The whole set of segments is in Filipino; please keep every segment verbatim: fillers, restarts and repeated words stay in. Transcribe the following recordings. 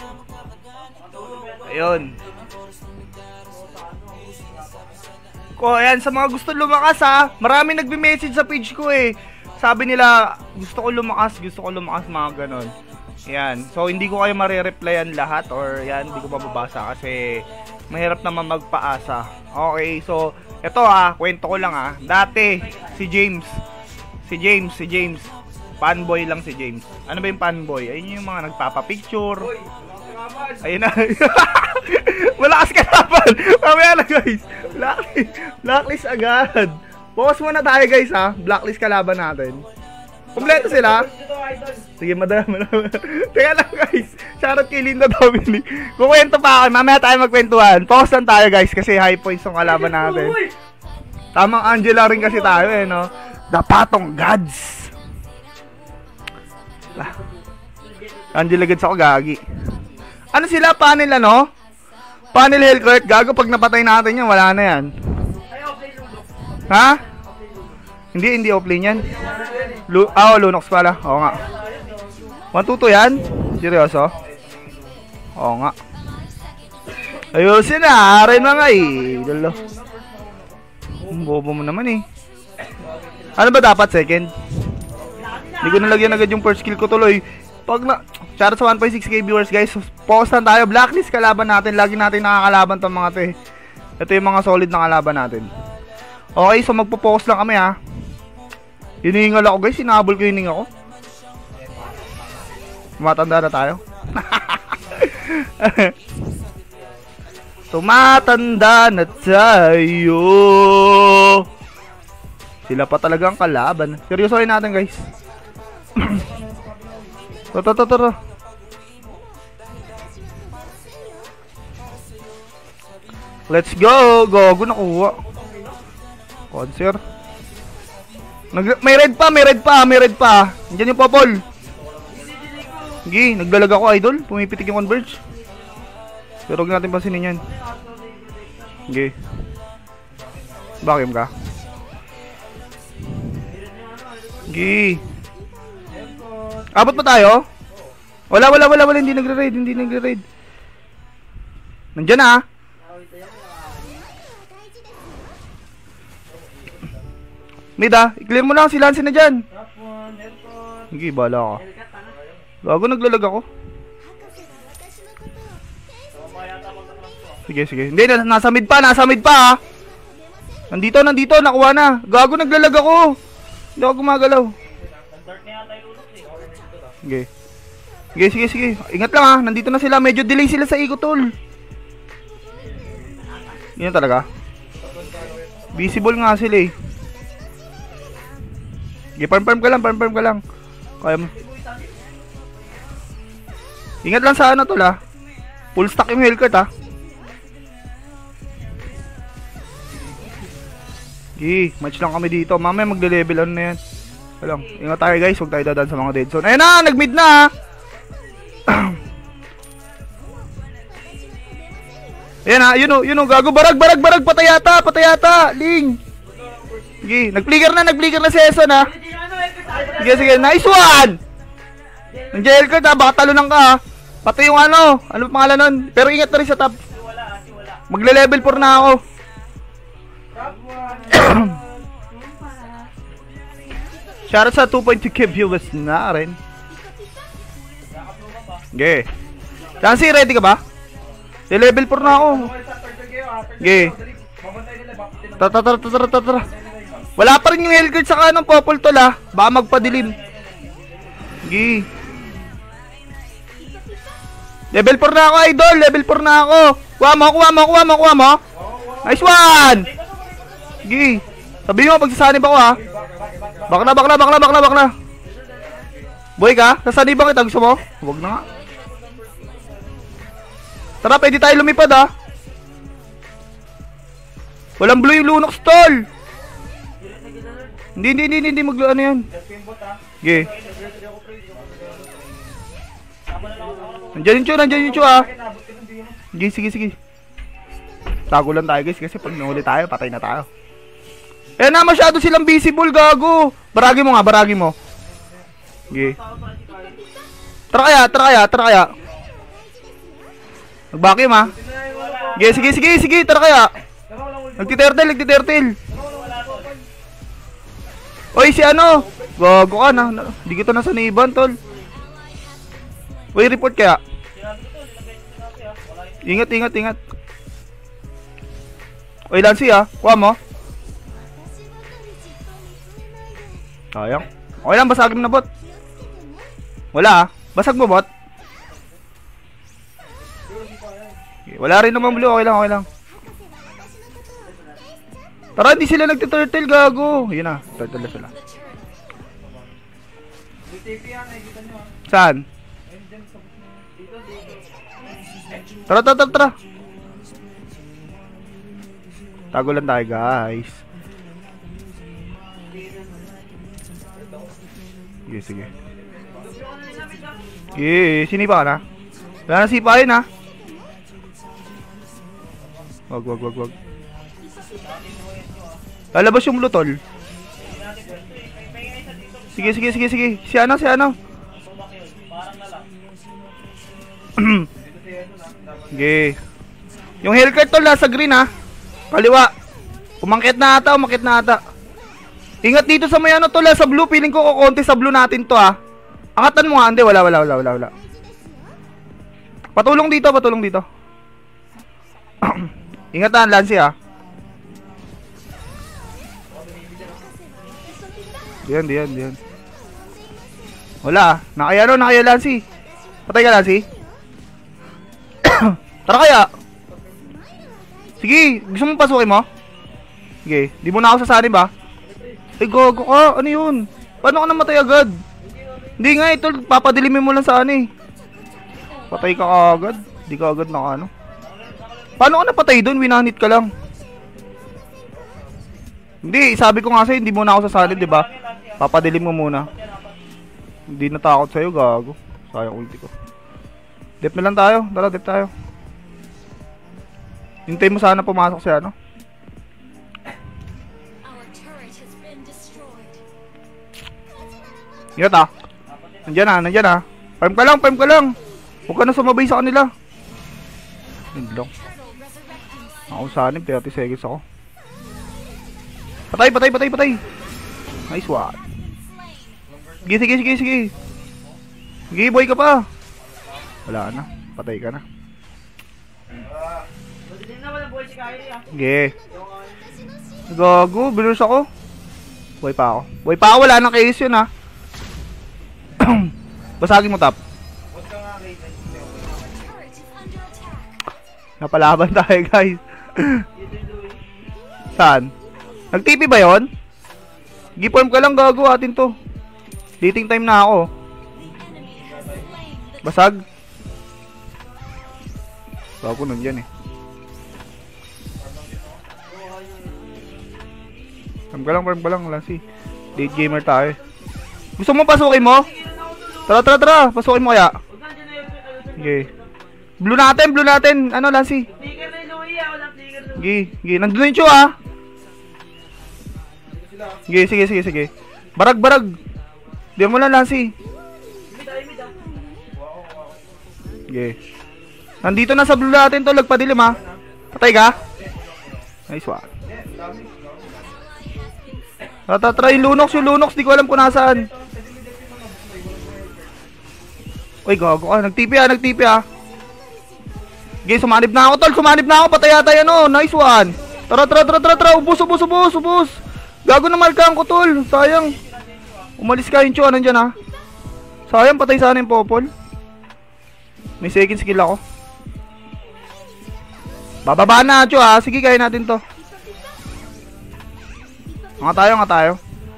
Ayun. Ko, ayan, sa mga gusto lumakas ha. Marami nagbe-message sa page ko eh. Sabi nila, gusto ko lumakas, gusto ko lumakas, mga ganon. Ayan. So, hindi ko kayo marireplyan lahat or yan, hindi ko mababasa kasi mahirap naman magpaasa. Okay, so, eto ha, kwento ko lang ha. Dati, si James. Si James, si James. Fanboy lang si James. Ano ba yung fanboy? Ayun yung mga nagpapapicture. Ayun na. Malakas ka naman. Mamaya na guys. Blacklist. Blacklist agad. Focus muna tayo guys ha. Blacklist kalaban natin. Kompleto sila. Sige, madam. Teka lang guys. Shoutout kay Linda Dominic. Kukwento pa ako. Mamaya tayo magkwentuhan. Focus lang tayo guys kasi high points yung kalaban natin. Tamang Angela rin kasi tayo eh no. The Patong Gods. Angela Gods ako gagi. Ano sila? Panel ano? Panel Hellcourt. Gago pag napatay natin yan, wala na yan. Ha? Hindi, hindi offlane yan. Lu ah, oh, Lunox pala. Oo nga. one two two yan? Seryoso? Oo nga. Ayusin na. Aray mga eh. Lalo. Bobo mo naman eh. Ano ba dapat? Second? Hindi ko nalagyan agad yung first skill ko tuloy. Pag na... Shout sa one point six K viewers guys. Focus lang tayo. Blacklist kalaban natin. Lagi natin nakakalaban tong mga to eh. Ito yung mga solid na kalaban natin. Okay, so magpo-focus lang kami ha. Hiningal ako guys. Sinabol ko hininga ko. Tumatanda na tayo. Tumatanda na tayo. Sila pa talagang kalaban. Seryosohin natin guys. Tara, tara, tara. Let's go. Gogo nakuha. Concert. Nag may red pa, may red pa, may red pa. Nandiyan yung popol. Sige, nagdalag ako idol. Pumipitik yung converge. Pero huwag natin pasinin yan. Sige. Bakit ka? Sige. Abot pa tayo? Wala, wala, wala, wala. Hindi nagre-raid, hindi nagre-raid. Nandiyan na ah. Mida, i-clear mo lang si Lance na dyan. Sige, bala ka. Bago naglalag ako. Sige, sige. Hindi, nasa mid pa, nasa mid pa ha. Nandito, nandito, nakuha na. Gago, naglalag ako. Hindi ako gumagalaw. Sige. Sige, sige, sige. Ingat lang ha. Nandito na sila. Medyo delay sila sa ikot tol. Ganyan talaga. Visible nga sila eh. Sige, farm farm ka lang, farm farm ka lang. Kaya mo. Ingat lang sa ano tol ha. Full stack yung Hellcourt ha. Sige, match lang kami dito. Mamaya magde-level ano na yan. Lang. Ingat tayo guys, huwag tayo dadaan sa mga dead zone. Ayun na, nag-mid na. Ayan ha, yun o, yun o, gago, barag, barag, barag, patayata, patayata, Ling. Sige, nag-flicker na, nag-flicker na si Eson ha. Sige, sige, nice one. Nandiyan Hellcourt ha, baka talunan ka ha. Pati yung ano, ano pangalan nun. Pero ingat na rin sa top. Magle-level four na ako. Shoutout sa two point two K viewers na rin. Okay. Chancy, ready ka ba? Level four na ako. Okay. Tara, tara, tara, tara, tara. Wala pa rin yung Hellcourt sa kanong popol tol ha. Baka magpadilim. Okay. Level four na ako idol. Level four na ako. Kuha mo, kuha mo, kuha mo, kuha mo. Nice one. Okay. Sabihin mo pagsasanib ako ha. Bakla, bakla, bakla, bakla, bakla. Boy ka? Nasanib ba kita? Gusto mo? Huwag na nga. Tara, pwede tayo lumipad ha. Walang blue yung Lunox tol. Hindi, hindi, hindi, hindi maglo ano yan. Okay. Nandiyan yung Chu, nandiyan yung Chu ha. Sige, sige, sige. Tago lang tayo guys kasi pag nahuli tayo, patay na tayo. Eh na, masyado silang visible, gago. Baragi mo nga, baragi mo. Sige. Tara kaya, tara kaya, tara kaya. Nag-vacuum ha. Sige, sige, sige, sige, tara kaya. Nagti-turtle, nagti-turtle. Oy, si ano? Gago ka na. Hindi kita nasaniban, tol. Uy, report kaya. Ingat, ingat, ingat. Uy, Lancy ha. Kuha mo. Sayang. Okay lang, basagin mo na bot. Wala ha. Basag mo bot. Okay, wala rin naman blue. Okay lang, okay lang. Tara, hindi sila nagtiturtle, gago. Yun na, turtle na sila. Saan? Tara, tara, tara, tara. Tago lang tayo, guys. Sige, sige. Sige, sinipa ka na. Wala na sipa yun, ha. Wag, wag, wag, wag. Lalabas yung lutol. Sige, sige, sige, sige. Si ano, si ano. Sige. Yung Hellcat tol, nasa green ha. Kaliwa. Umangkit na ata, umangkit na ata. Ingat dito sa may ano tol, sa blue. Feeling ko kukonti sa blue natin to ha. Angatan mo nga, hindi. Wala, wala, wala, wala, wala. Patulong dito, patulong dito. Ingat na, Lancy ha. Diyan, diyan, diyan. Wala. Nakaya no, nakaya Lancy. Patay ka Lancy. Tara kaya. Sige, gusto mo pasukin mo? Sige, di mo na ako sasanib ba? Ay gago ka, ano yun? Paano ka namatay agad? Hindi nga ito, papadilimin mo lang sa ano eh. Patay ka agad. Di ka agad naka ano. Paano ka napatay doon? Winanit ka lang. Hindi, sabi ko nga sa'yo, hindi mo na ako sasanib, di ba? Papadilim mo muna. Hindi natakot sa'yo, gago. Sayang ulti ko. Dep na lang tayo. Tara, dep tayo. Hintay mo sana pumasok siya, ano? Ingat ah. Nandiyan ah, nandiyan ah. Farm ka lang, farm ka lang. Huwag ka na sumabay sa kanila. Hindi lang. Ako sanib, thirty seconds ako. Patay, patay, patay, patay. Nice one. Sige, sige, sige, sige. Sige, boy ka pa. Wala na, patay ka na. Sige. Gago, binus ako. Boy pa ako. Boy pa ako, wala nang case yun ha. Basagin mo top. Napalaban tayo guys. Saan? Nag-T P ba yun? Giform ka lang, gago atin to. Dating time na ako. Basag. Gago nun yan eh. Farm ka lang, farm ka lang, Lancy. Late gamer tayo. Gusto mo pasukin mo? Tara, tara, tara. Pasukin mo kaya. Okay. Blue natin, blue natin. Ano, Lancy? Sige, sige. Nandun yung Chu ah. Sige, sige, sige, sige. Barag, barag. Diyan mo lang, Lancy. Sige. Nandito na sa blue natin to. Lagpadilim ha. Patay ka? Nice one. Tatatry yung Lunox, yung Lunox. Di ko alam kung nasaan. Uy, gago ka. Nag-T P ha, nag-T P ha. Okay, sumanib na ako tol. Sumanib na ako. Patay yata yan o. Nice one. Tara, tara, tara, tara, tara. Ubus, ubus, ubus, ubus. Gago na markaan ko tol. Sayang. Umalis ka yung Chu. Nandyan ha. Sayang, patay sana yung Popol. May second skill ako. Bababa na Chu ha. Sige, kaya natin to. Nga tayo, nga tayo.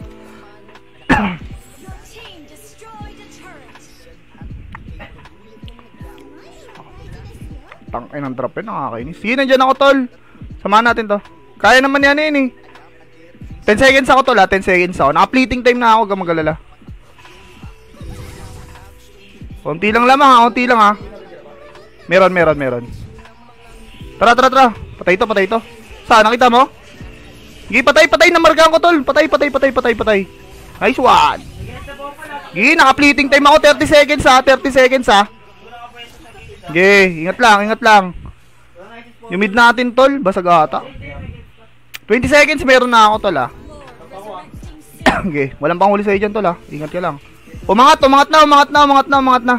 Tangin ang drop yun, nakakainis. Sige, nandyan ako tol. Samahan natin to. Kaya naman yan yun eh. ten seconds ako tol ha, ten seconds ako. Naka-fleeting time na ako, gamagalala. Konti lang lamang ha, konti lang ha. Meron, meron, meron. Tara, tara, tara. Patay to, patay to. Saan, nakita mo? Sige, patay, patay. Namargaan ko tol. Patay, patay, patay, patay, patay. Nice one. Sige, naka-fleeting time ako, thirty seconds ha, thirty seconds ha. Okay, ingat lang, ingat lang. Yung mid natin, tol, basag ata. twenty seconds, meron na ako, tol, ah. Okay, walang panghuli sa'yo dyan, tol, ah. Ingat ka lang. Umangat, umangat na, umangat na, umangat na, umangat na.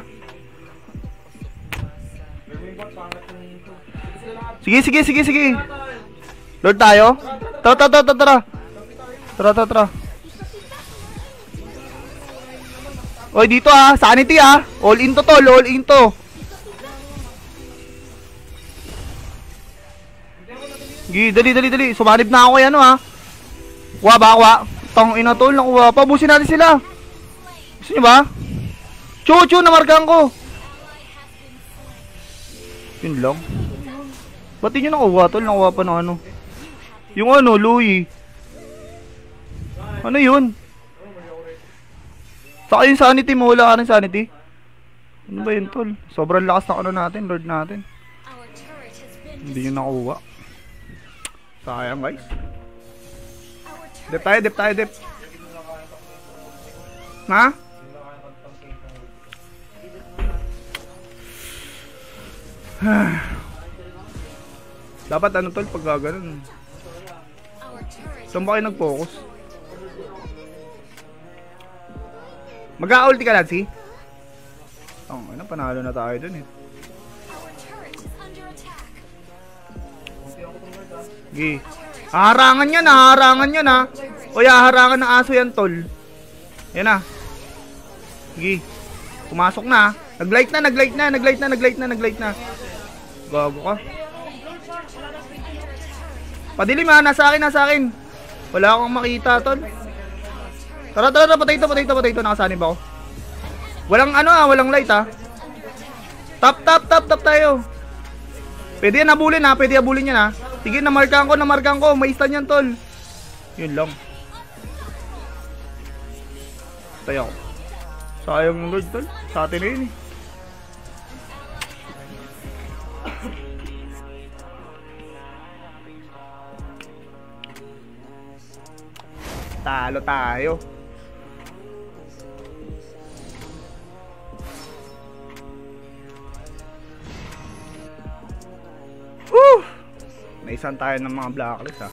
Sige, sige, sige, sige. Lord tayo. Tara, tara, tara, tara. Tara, tara, tara. Oy, dito ah, sanity ah. All in to, tol, all in to. Sige, dali, dali, dali. Sumanib na ako yan, ano ah. Kuha ba, kuha. Tang ina, tol, nakuha. Pabusin natin sila. Gusto nyo ba? Chu, chu, namarkaan ko. Yun lang. Ba't yun yung nakuha, tol? Nakuha pa ng ano. Yung ano, Louie. Ano yun? Saka yung sanity mo, wala ka ng sanity. Ano ba yun, tol? Sobrang lakas na ano natin, Lord natin. Hindi nyo nakuha. Sayang, guys. Dip tayo, dip tayo, dip. Ha? Dapat ano, tol, pag gaganon. Saan ba kayo nag-focus? Mag-a-ulti ka, Lancy? Oh, ano, panalo na tayo dun eh. Gi. Haharangan yan, haharangan yan ha. O haharangan ng aso yan, tol. Yan na. Gi. Pumasok na. Nag-light na, nag-light na, nag-light na, nag-light na, nag-light na. Gago ka. Padilim ha, nasa akin, nasa akin. Wala akong makita, tol. Tara, tara, tara, patay ito, patay ito, patay ito. Nakasanib ako. Walang ano ah, walang light ah. Tap, tap, tap, tap tayo. Pwede yan habulin ha, pwede habulin yan ha. Sige, namarkaan ko, namarkaan ko. May stun yan, tol. Yun lang. Tayo ako. Sayang ng Lord, tol. Sa atin na yun eh. Talo tayo. Woo! Naisan tayo ng mga blacklist ha.